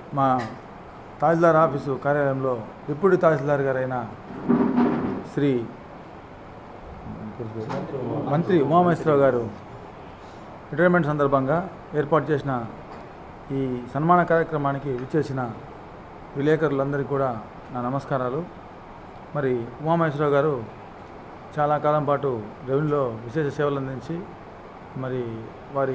మా తహసీల్దార్ ఆఫీసు కార్యాలయంలో డిప్యూటీ తహసీల్దార్ గారైన శ్రీ మంత్రి ఉమామహేశ్వరరావు గారు రిటైర్మెంట్ సందర్భంగా ఏర్పాటు చేసిన ఈ సన్మాన కార్యక్రమానికి విచ్చేసిన విలేకరులందరికీ కూడా నా నమస్కారాలు. మరి ఉమామహేశ్వరరావు గారు చాలా కాలం పాటు రెవెన్యూలో విశేష సేవలు అందించి మరి వారి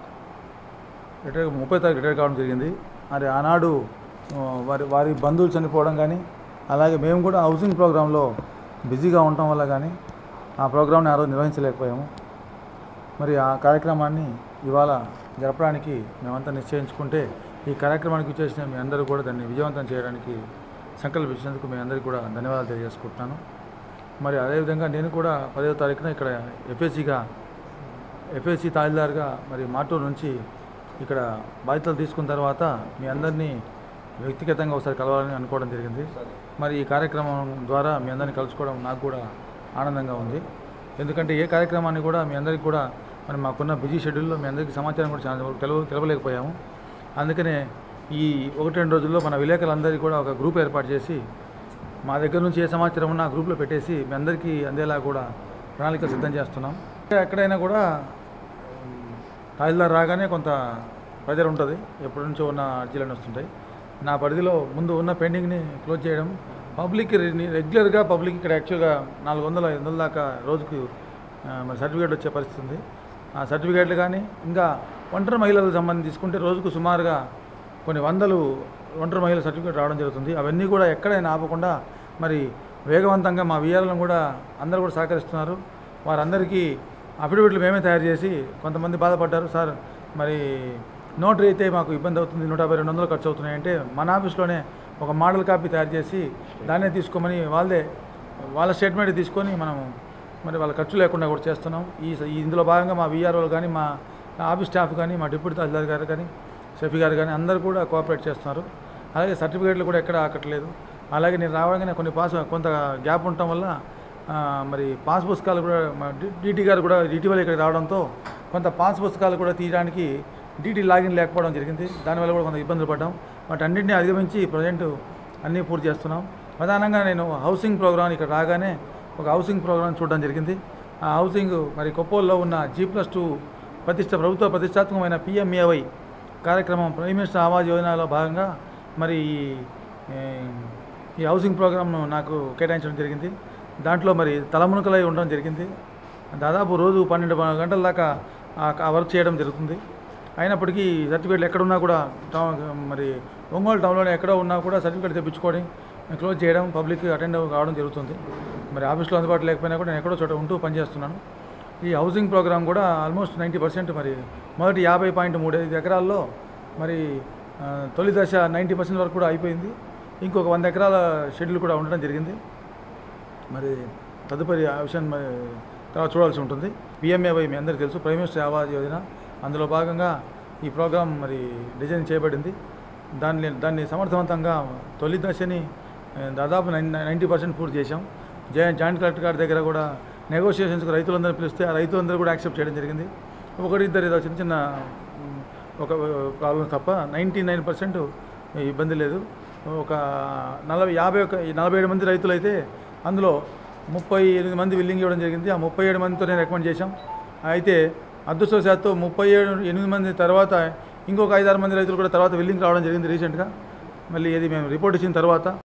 30 తారీఖు రిటైర్ కావడం జరిగింది. మరి ఆనాడు వారి బంధువులు చనిపోవడం కానీ, అలాగే మేము కూడా హౌసింగ్ ప్రోగ్రాంలో బిజీగా ఉండటం వల్ల కానీ ఆ ప్రోగ్రాంని ఆ రోజు నిర్వహించలేకపోయాము. మరి ఆ కార్యక్రమాన్ని ఇవాళ జరపడానికి మేమంతా నిశ్చయించుకుంటే ఈ కార్యక్రమానికి చేసిన మీ అందరూ కూడా దాన్ని విజయవంతం చేయడానికి సంకల్పించినందుకు మీ అందరికీ కూడా ధన్యవాదాలు తెలియజేసుకుంటున్నాను. మరి అదేవిధంగా నేను కూడా 10వ తారీఖున ఇక్కడ ఎఫ్ఏసి తహసీల్దార్గా మరి మాటూరు నుంచి ఇక్కడ బాధ్యతలు తీసుకున్న తర్వాత మీ అందరినీ వ్యక్తిగతంగా ఒకసారి కలవాలని అనుకోవడం జరిగింది. మరి ఈ కార్యక్రమం ద్వారా మీ అందరినీ కలుసుకోవడం నాకు కూడా ఆనందంగా ఉంది. ఎందుకంటే ఏ కార్యక్రమాన్ని కూడా మీ అందరికీ కూడా మరి మాకున్న బిజీ షెడ్యూల్లో మీ అందరికీ సమాచారం కూడా చాలా తెలవలేకపోయాము. అందుకనే ఈ 1-2 రోజుల్లో మన విలేకరులందరికీ కూడా ఒక గ్రూప్ ఏర్పాటు చేసి మా దగ్గర నుంచి ఏ సమాచారం ఉన్నా ఆ గ్రూప్లో పెట్టేసి మీ అందరికీ అందేలా కూడా ప్రణాళికలు సిద్ధం చేస్తున్నాం. ఎక్కడైనా కూడా తహసీల్దార్ రాగానే కొంత ప్రెజర్ ఉంటుంది, ఎప్పటి నుంచో ఉన్న అర్జీలన్నీ వస్తుంటాయి. నా పరిధిలో ముందు ఉన్న పెండింగ్ని క్లోజ్ చేయడం, పబ్లిక్ రెగ్యులర్గా పబ్లిక్ ఇక్కడ యాక్చువల్గా 400-500 దాకా రోజుకు మరి సర్టిఫికేట్ వచ్చే పరిస్థితి ఉంది. ఆ సర్టిఫికేట్లు కానీ ఇంకా ఒంటరి మహిళలకు సంబంధించి తీసుకుంటే రోజుకు సుమారుగా కొన్ని వందలు ఒంటరి మహిళల సర్టిఫికేట్ రావడం జరుగుతుంది. అవన్నీ కూడా ఎక్కడైనా ఆపకుండా మరి వేగవంతంగా మా విఆర్లను కూడా అందరూ కూడా సహకరిస్తున్నారు. వారందరికీ అఫిడవిట్లు మేమే తయారు చేసి, కొంతమంది బాధపడ్డారు, సార్ మరి నోటరీ అయితే మాకు ఇబ్బంది అవుతుంది, 150-200 ఖర్చు అవుతున్నాయంటే మన ఆఫీస్లోనే ఒక మోడల్ కాపీ తయారు చేసి దాన్నే తీసుకోమని వాళ్ళ స్టేట్మెంట్ తీసుకొని మనం మరి వాళ్ళ ఖర్చు లేకుండా కూడా చేస్తున్నాం. ఇందులో భాగంగా మా విఆర్ఓలు కానీ, మా ఆఫీస్ స్టాఫ్ కానీ, మా డిప్యూటీ తహసీల్దార్ గారు కానీ, షఫీ గారు కానీ అందరూ కూడా కోఆపరేట్ చేస్తున్నారు. అలాగే సర్టిఫికేట్లు కూడా ఎక్కడ ఆకట్లేదు. అలాగే నేను రావగానే కొంత గ్యాప్ ఉండటం వల్ల మరి పాస్ పుస్తకాలు కూడా డీటీ గారు కూడా ఇటీవల ఇక్కడ రావడంతో కొంత పాస్ పుస్తకాలు కూడా తీయడానికి డీటీ లాగిన్ లేకపోవడం జరిగింది. దానివల్ల కూడా కొంత ఇబ్బందులు పడ్డాం. వాటి అన్నింటినీ అధిగమించి ప్రజెంట్ అన్నీ పూర్తి చేస్తున్నాం. ప్రధానంగా నేను హౌసింగ్ ప్రోగ్రాం ఇక్కడ రాగానే ఒక హౌసింగ్ ప్రోగ్రాం చూడడం జరిగింది. ఆ హౌసింగ్ మరి కొప్పోల్లో ఉన్న G+2 ప్రభుత్వ ప్రతిష్టాత్మకమైన PMAY కార్యక్రమం ప్రైమ్ మినిస్టర్ ఆవాస్ యోజనలో భాగంగా మరి ఈ హౌసింగ్ ప్రోగ్రామ్ను నాకు కేటాయించడం జరిగింది. దాంట్లో మరి తలమునకలై ఉండడం జరిగింది. దాదాపు రోజు 12 గంటల దాకా ఆ వర్క్ చేయడం జరుగుతుంది. అయినప్పటికీ సర్టిఫికేట్లు ఎక్కడున్నా కూడా మరి ఒంగోలు టౌన్లోనే ఎక్కడో ఉన్నా కూడా సర్టిఫికేట్ తెప్పించుకొని క్లోజ్ చేయడం, పబ్లిక్ అటెండ్ కావడం జరుగుతుంది. మరి ఆఫీస్లో అందుబాటు లేకపోయినా కూడా నేను ఎక్కడో చోట ఉంటూ పనిచేస్తున్నాను. ఈ హౌసింగ్ ప్రోగ్రాం కూడా ఆల్మోస్ట్ 90% మరి మొదటి 50.35 ఎకరాల్లో మరి తొలి దశ 90% వరకు కూడా అయిపోయింది. ఇంకొక 100 ఎకరాల షెడ్యూల్ కూడా ఉండడం జరిగింది. మరి తదుపరి ఆ విషయం తర్వాత చూడాల్సి ఉంటుంది. PMAY మీ అందరికీ తెలుసు, ప్రైమ్ మినిస్టర్ ఆవాస్ యోజన. అందులో భాగంగా ఈ ప్రోగ్రాం మరి డిజైన్ చేయబడింది. దాన్ని సమర్థవంతంగా తొలి దశని దాదాపు 90% పూర్తి చేశాం. జాయింట్ కలెక్టర్ గారి దగ్గర కూడా నెగోషియేషన్స్కి రైతులందరూ పిలిస్తే ఆ రైతులందరూ కూడా యాక్సెప్ట్ చేయడం జరిగింది. 1-2 ఏదో చిన్న ఒక ప్రాబ్లం తప్ప 99% ఇబ్బంది లేదు. ఒక 47 మంది రైతులు అయితే అందులో 38 మంది విల్లింగ్ ఇవ్వడం జరిగింది. ఆ 37 మందితోనే రికమెండ్ చేశాం. అయితే అదృష్టవశాత్తు 38 మంది తర్వాత ఇంకొక 5-6 మంది రైతులు కూడా తర్వాత విల్లింగ్ రావడం జరిగింది రీసెంట్గా. మళ్ళీ ఇది మేము రిపోర్ట్ ఇచ్చిన తర్వాత